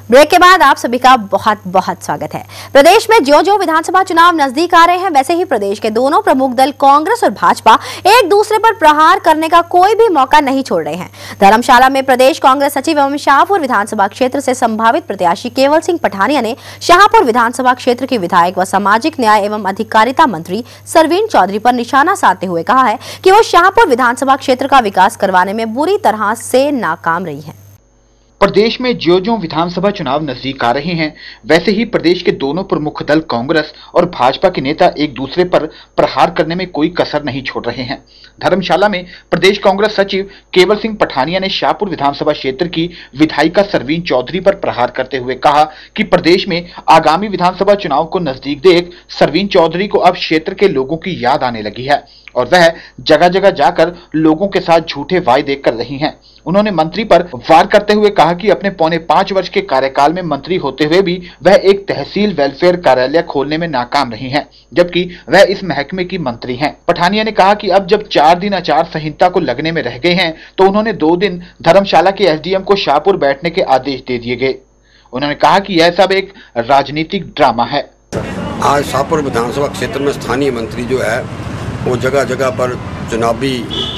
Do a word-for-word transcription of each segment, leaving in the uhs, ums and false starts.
Break के बाद आप सभी का बहुत बहुत स्वागत है। प्रदेश में जो जो विधानसभा चुनाव नजदीक आ रहे हैं, वैसे ही प्रदेश के दोनों प्रमुख दल कांग्रेस और भाजपा एक दूसरे पर प्रहार करने का कोई भी मौका नहीं छोड़ रहे हैं। धर्मशाला में प्रदेश कांग्रेस सचिव एवं शाहपुर विधानसभा क्षेत्र से संभावित प्रत्याशी केवल सिंह पठानिया ने शाहपुर विधानसभा क्षेत्र की विधायक व सामाजिक न्याय एवं अधिकारिता मंत्री सरवीन चौधरी पर निशाना साधते हुए कहा है कि वो शाहपुर विधानसभा क्षेत्र का विकास करवाने में बुरी तरह से नाकाम रही है। प्रदेश में ज्यों ज्यों विधानसभा चुनाव नजदीक आ रहे हैं, वैसे ही प्रदेश के दोनों प्रमुख दल कांग्रेस और भाजपा के नेता एक दूसरे पर प्रहार करने में कोई कसर नहीं छोड़ रहे हैं। धर्मशाला में प्रदेश कांग्रेस सचिव केवल सिंह पठानिया ने शाहपुर विधानसभा क्षेत्र की विधायिका सरवीन चौधरी पर प्रहार करते हुए कहा कि प्रदेश में आगामी विधानसभा चुनाव को नजदीक देख सरवीन चौधरी को अब क्षेत्र के लोगों की याद आने लगी है और वह जगह जगह जाकर लोगों के साथ झूठे वायदे कर रही हैं। उन्होंने मंत्री पर वार करते हुए कहा कि अपने पौने पांच वर्ष के कार्यकाल में मंत्री होते हुए भी वह एक तहसील वेलफेयर कार्यालय खोलने में नाकाम रही हैं, जबकि वह इस महकमे की मंत्री हैं। पठानिया ने कहा कि अब जब चार दिन आचार संहिता को लगने में रह गए हैं, तो उन्होंने दो दिन धर्मशाला के एसडीएम को शाहपुर बैठने के आदेश दे दिए गए। उन्होंने कहा कि यह सब एक राजनीतिक ड्रामा है। आज शाहपुर विधानसभा क्षेत्र में स्थानीय मंत्री जो है वो जगह जगह पर चुनावी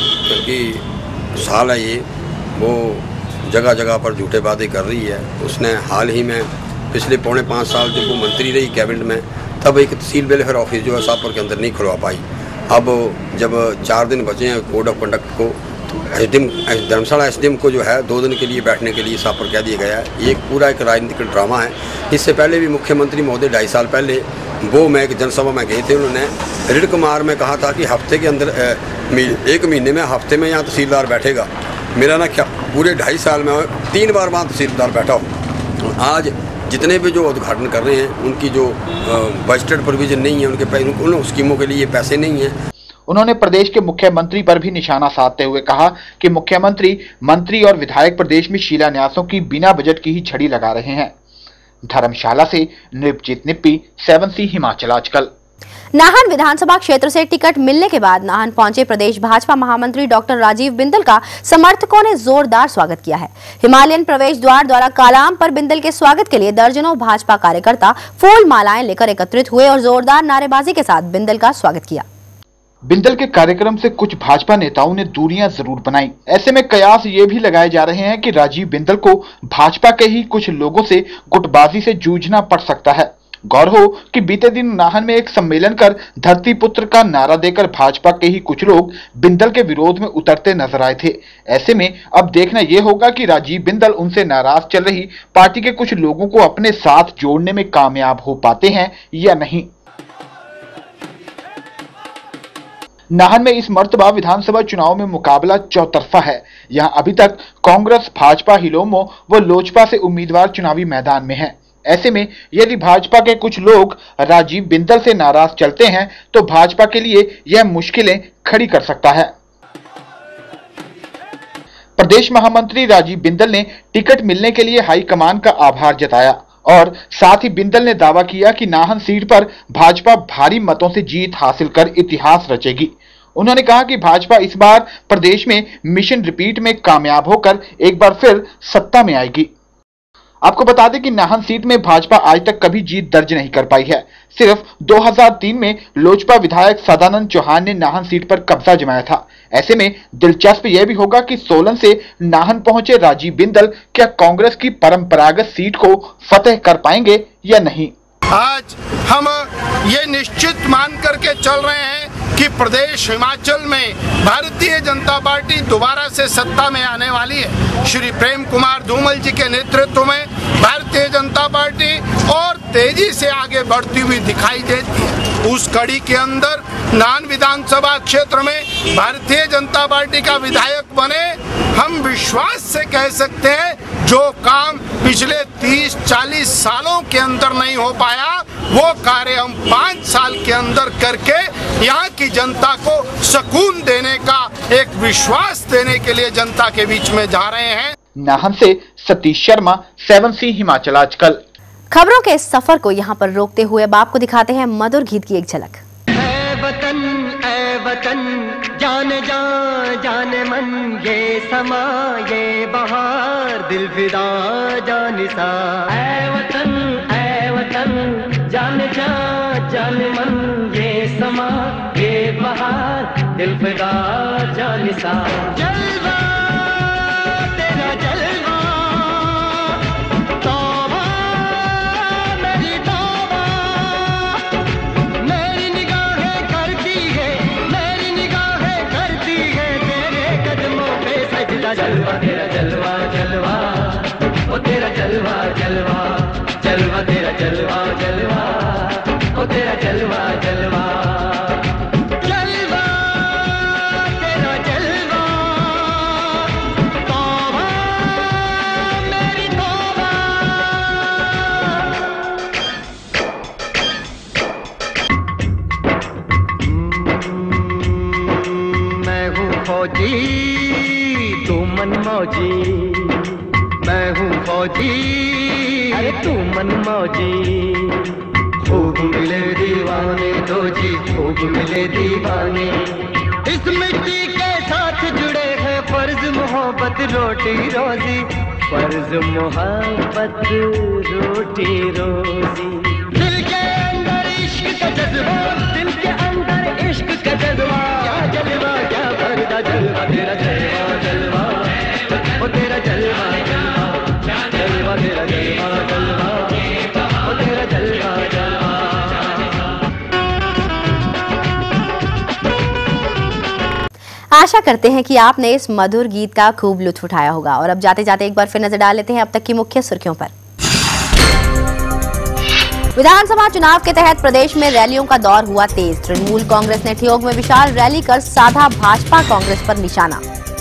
क्योंकि साल है ये, वो जगह जगह पर झूठे वादे कर रही है। उसने हाल ही में पिछले पौने पाँच साल जब वो मंत्री रही कैबिनेट में, तब एक तहसील वेलफेयर ऑफिस जो है शाहपुर के अंदर नहीं खुलवा पाई। अब जब चार दिन बचे हैं कोड ऑफ कंडक्ट को, तो एसडीएम धर्मशाला एसडीएम को जो है दो दिन के लिए बैठने के लिए शाहपुर कह दिया गया है। ये एक पूरा एक राजनीतिक ड्रामा है। इससे पहले भी मुख्यमंत्री महोदय ढाई साल पहले वो मैं एक जनसभा में गए थे, उन्होंने ऋण कुमार में कहा था कि हफ्ते के अंदर एक महीने में हफ्ते में यहाँ तहसीलदार बैठेगा। मेरा ना क्या पूरे ढाई साल में तीन बार वहाँ तहसीलदार बैठा हो। आज जितने भी जो उद्घाटन कर रहे हैं, उनकी जो बजटेड प्रोविजन नहीं है, उनके उन स्कीमों के लिए पैसे नहीं हैं। उन्होंने प्रदेश के मुख्यमंत्री पर भी निशाना साधते हुए कहा कि मुख्यमंत्री, मंत्री और विधायक प्रदेश में शिलान्यासों की बिना बजट की ही छड़ी लगा रहे हैं। धर्मशाला से नृपजीत निप्पी, सेवन सी हिमाचल आजकल। नाहन विधानसभा क्षेत्र से टिकट मिलने के बाद नाहन पहुंचे प्रदेश भाजपा महामंत्री डॉक्टर राजीव बिंदल का समर्थकों ने जोरदार स्वागत किया है। हिमालयन प्रवेश द्वार द्वारा कालाम पर बिंदल के स्वागत के लिए दर्जनों भाजपा कार्यकर्ता फूल मालाएं लेकर एकत्रित हुए और जोरदार नारेबाजी के साथ बिंदल का स्वागत किया। बिंदल के कार्यक्रम से कुछ भाजपा नेताओं ने दूरियां जरूर बनाई। ऐसे में कयास ये भी लगाए जा रहे हैं कि राजीव बिंदल को भाजपा के ही कुछ लोगों से गुटबाजी से जूझना पड़ सकता है। गौर हो कि बीते दिन नाहन में एक सम्मेलन कर धरती पुत्र का नारा देकर भाजपा के ही कुछ लोग बिंदल के विरोध में उतरते नजर आए थे। ऐसे में अब देखना यह होगा कि राजीव बिंदल उनसे नाराज चल रही पार्टी के कुछ लोगों को अपने साथ जोड़ने में कामयाब हो पाते हैं या नहीं। नाहन में इस मर्तबा विधानसभा चुनाव में मुकाबला चौतरफा है। यहां अभी तक कांग्रेस, भाजपा, हिलोमो व लोजपा से उम्मीदवार चुनावी मैदान में हैं। ऐसे में यदि भाजपा के कुछ लोग राजीव बिंदल से नाराज चलते हैं, तो भाजपा के लिए यह मुश्किलें खड़ी कर सकता है। प्रदेश महामंत्री राजीव बिंदल ने टिकट मिलने के लिए हाईकमान का आभार जताया और साथ ही बिंदल ने दावा किया कि नाहन सीट पर भाजपा भारी मतों से जीत हासिल कर इतिहास रचेगी। उन्होंने कहा कि भाजपा इस बार प्रदेश में मिशन रिपीट में कामयाब होकर एक बार फिर सत्ता में आएगी। आपको बता दें कि नाहन सीट में भाजपा आज तक कभी जीत दर्ज नहीं कर पाई है। सिर्फ दो हज़ार तीन में लोजपा विधायक सदानंद चौहान ने नाहन सीट पर कब्जा जमाया था। ऐसे में दिलचस्प यह भी होगा कि सोलन से नाहन पहुंचे राजीव बिंदल क्या कांग्रेस की परंपरागत सीट को फतेह कर पाएंगे या नहीं। आज हम ये निश्चित मान करके चल रहे हैं कि प्रदेश हिमाचल में भारतीय जनता पार्टी दोबारा से सत्ता में आने वाली है। श्री प्रेम कुमार धूमल जी के नेतृत्व में भारतीय जनता पार्टी और तेजी से आगे बढ़ती हुई दिखाई देती है। उस कड़ी के अंदर नाहन विधानसभा क्षेत्र में भारतीय जनता पार्टी का विधायक बने, हम विश्वास से कह सकते हैं जो काम पिछले तीस चालीस सालों के अंदर नहीं हो पाया, वो कार्य हम पाँच साल के अंदर करके यहाँ की जनता को सुकून देने का एक विश्वास देने के लिए जनता के बीच में जा रहे हैं। नाहन से सतीश शर्मा, सेवन सी हिमाचल आजकल। खबरों के इस सफर को यहाँ पर रोकते हुए अब आपको दिखाते हैं मधुर गीत की एक झलक। ऐ वतन, ऐ वतन, जान जा जान मन, ये समा ये बहार दिल फिदा जानिसा। ऐ वतन ऐ वतन जान जा जान मन, ये समा ये बहार दिल फिदा जानिसा। जलवा तेरा जलवा, तौबा मेरी तौबा, मेरी निगाहें करती है मेरी निगाहें करती है तेरे कदमों पे सजदा। जलवा तेरा जलवा जलवा, ओ तेरा जलवा जलवा, जलवा तेरा जलवा जलवा, ओ तेरा जलवा जलवा, जलवा तेरा जलवा, तौबा मेरी तौबा। मैं हूँ फौजी तू मनमौजी, मैं हूँ फौजी अरे तू मनमौजी। खूब मिले दीवाने तो जी खूब मिले दीवाने, इस मिट्टी के साथ जुड़े हैं फर्ज मोहब्बत रोटी रोजी, फर्ज मोहब्बत रोटी रोजी। दिल के अंदर इश्क का जज्बा, दिल के अंदर इश्क का जज्बा, क्या जलवा क्या भरदा जलवा तेरा जलवा जलवा, ओ तेरा जलवा जलवा, जलवा तेरा जलवा जलवा, ओ तेरा जलवा जलवा। आशा करते हैं कि आपने इस मधुर गीत का खूब लुत्फ उठाया होगा। और अब जाते जाते एक बार फिर नजर डाल लेते हैं अब तक की मुख्य सुर्खियों पर। विधानसभा चुनाव के तहत प्रदेश में रैलियों का दौर हुआ तेज। तृणमूल कांग्रेस ने ठियोग में विशाल रैली कर साधा भाजपा कांग्रेस पर निशाना।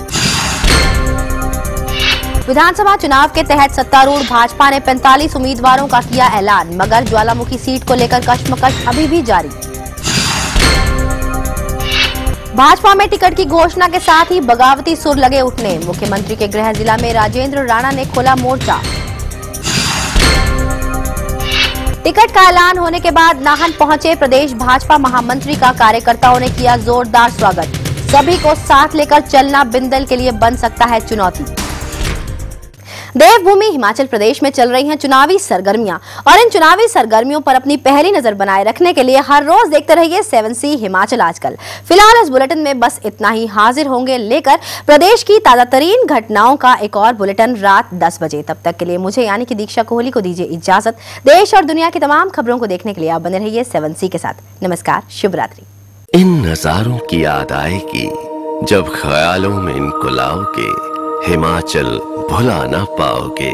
विधानसभा चुनाव के तहत सत्तारूढ़ भाजपा ने पैंतालीस उम्मीदवारों का किया ऐलान, मगर ज्वालामुखी सीट को लेकर कश्मकश अभी भी जारी। भाजपा में टिकट की घोषणा के साथ ही बगावती सुर लगे उठने। मुख्यमंत्री के गृह जिला में राजेंद्र राणा ने खोला मोर्चा। टिकट का ऐलान होने के बाद नाहन पहुंचे प्रदेश भाजपा महामंत्री का कार्यकर्ताओं ने किया जोरदार स्वागत। सभी को साथ लेकर चलना बिंदल के लिए बन सकता है चुनौती। देवभूमि हिमाचल प्रदेश में चल रही हैं चुनावी सरगर्मियां, और इन चुनावी सरगर्मियों पर अपनी पहली नजर बनाए रखने के लिए हर रोज देखते रहिए सेवन सी हिमाचल आजकल। फिलहाल इस बुलेटिन में बस इतना ही। हाजिर होंगे लेकर प्रदेश की ताजा तरीन घटनाओं का एक और बुलेटिन रात दस बजे। तब तक के लिए मुझे यानी कि दीक्षा कोहली को दीजिए इजाजत। देश और दुनिया की तमाम खबरों को देखने के लिए आप बने रहिए सेवन सी के साथ। नमस्कार, शुभ रात्रि। इन नजारों की याद आएगी जब ख्यालों में इनको लाओगे, हिमाचल भुला ना पाओगे।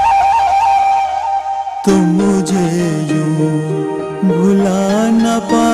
तुम मुझे यूं भुला न पा